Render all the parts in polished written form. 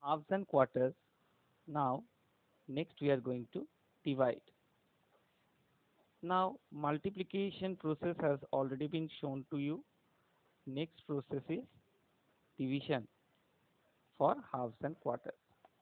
halves and quarters. Now, next we are going to divide. Now, multiplication process has already been shown to you. Next process is division for halves and quarters.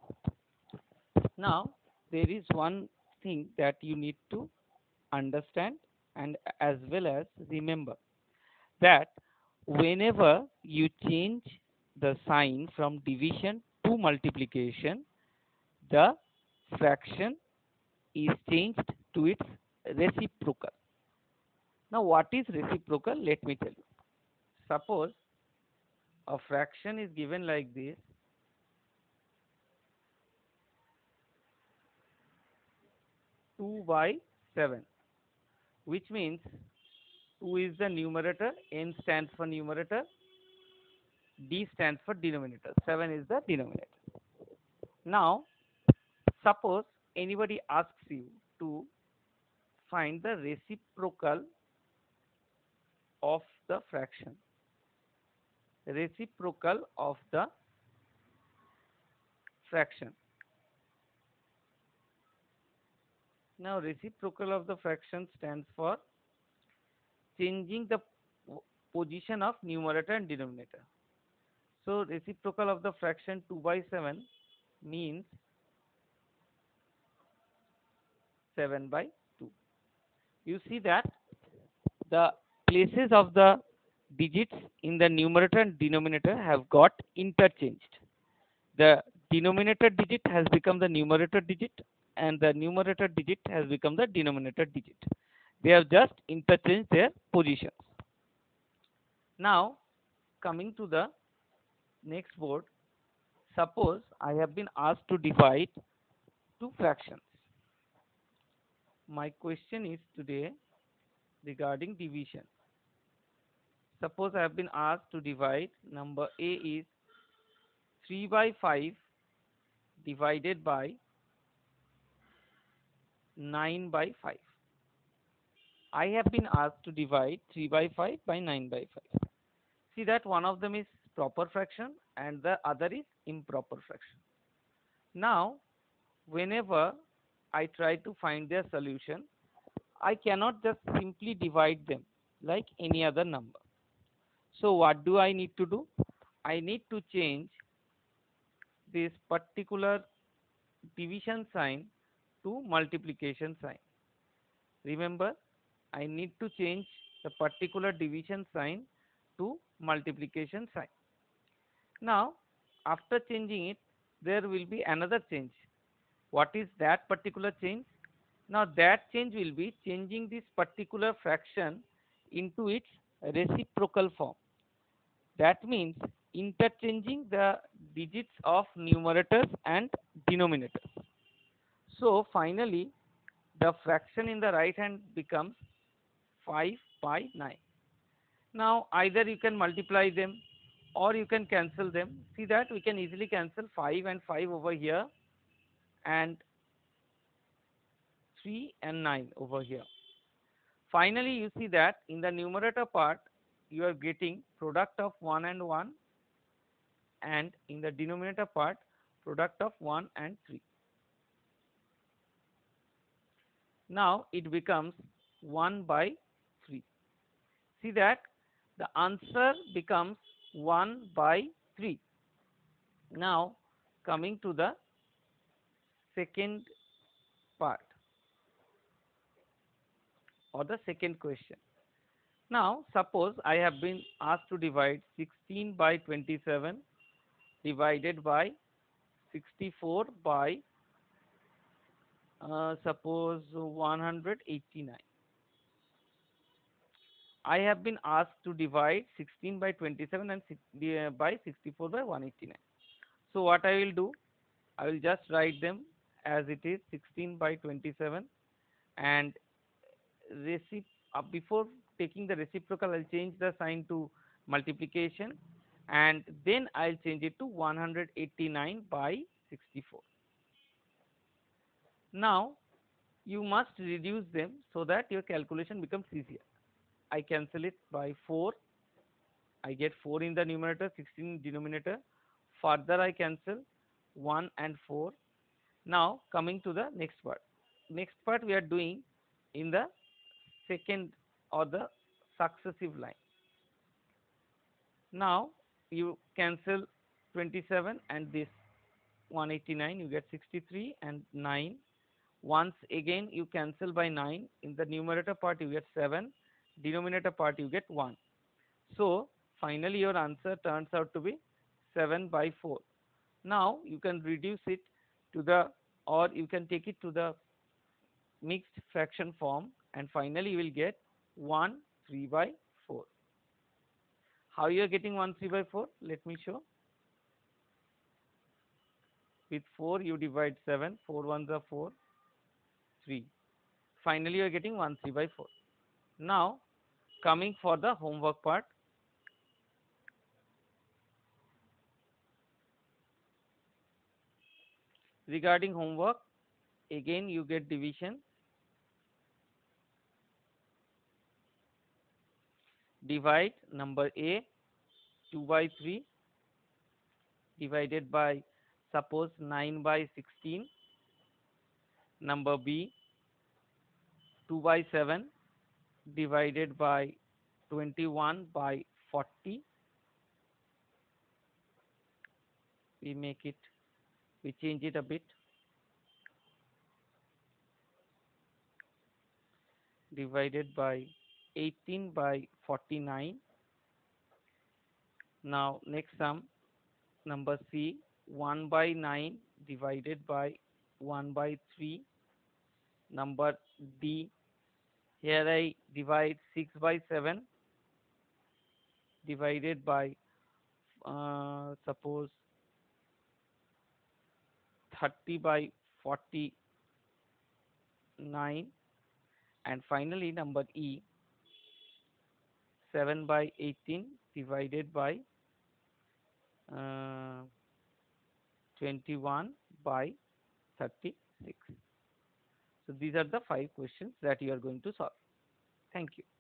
Now, there is one thing that you need to understand and as well as remember that whenever you change the sign from division to multiplication, the fraction is changed to its reciprocal. Now, what is reciprocal? Let me tell you. Suppose a fraction is given like this, 2 by 7, which means 2 is the numerator, n stands for numerator, d stands for denominator, 7 is the denominator. Now, suppose anybody asks you to find the reciprocal of the fraction. Reciprocal of the fraction. Now, reciprocal of the fraction stands for changing the position of numerator and denominator. So, reciprocal of the fraction 2 by 7 means 7 by 2. You see that the places of the digits in the numerator and denominator have got interchanged. The denominator digit has become the numerator digit and the numerator digit has become the denominator digit. They have just interchanged their positions. Now, coming to the next board, suppose I have been asked to divide two fractions. My question is today regarding division. Suppose I have been asked to divide, number A is 3 by 5 divided by 9 by 5. I have been asked to divide 3 by 5 by 9 by 5. See that one of them is proper fraction and the other is improper fraction. Now, whenever I try to find their solution, I cannot just simply divide them like any other number. So, what do I need to do? I need to change this particular division sign to multiplication sign. Remember, I need to change the particular division sign to multiplication sign. Now, after changing it, there will be another change. What is that particular change? Now, that change will be changing this particular fraction into its reciprocal form. That means interchanging the digits of numerators and denominators. So, finally, the fraction in the right hand becomes 5 by 9. Now, either you can multiply them or you can cancel them. See that we can easily cancel 5 and 5 over here and 3 and 9 over here. Finally, you see that in the numerator part, you are getting product of 1 and 1, and in the denominator part, product of 1 and 3. Now, it becomes 1 by 3. See that the answer becomes 1 by 3. Now, coming to the second part or the second question. Now, suppose I have been asked to divide 16 by 27 divided by 64 by suppose 189. I have been asked to divide 16 by 27 and by 64 by 189. So, what I will do? I will just write them as it is 16 by 27 and before taking the reciprocal, I will change the sign to multiplication and then I will change it to 189 by 64. Now, you must reduce them so that your calculation becomes easier. I cancel it by 4. I get 4 in the numerator, 16 in denominator. Further I cancel. 1 and 4. Now coming to the next part. Next part we are doing in the second or the successive line. Now you cancel 27 and this 189, you get 63 and 9. Once again you cancel by 9, in the numerator part you get 7, denominator part you get 1. So finally your answer turns out to be 7 by 4. Now you can reduce it to the, or you can take it to the mixed fraction form, and finally you will get 1 3 by 4. How you are getting 1 3 by 4? Let me show. With 4 you divide 7, 4 ones are 4, 3. Finally you are getting 1 3 by 4. Now coming for the homework part. Regarding homework, again you get division. Divide number A 2 by 3 divided by, suppose, 9 by 16. Number B 2 by 7 divided by 21 by 40. We make it, we change it a bit. Divided by 18 by 49. Now next sum, number C 1 by 9 divided by 1 by 3. Number D, here I divide 6 by 7 divided by suppose 30 by 49. And finally number E 7 by 18 divided by 21 by 36. So these are the 5 questions that you are going to solve. Thank you.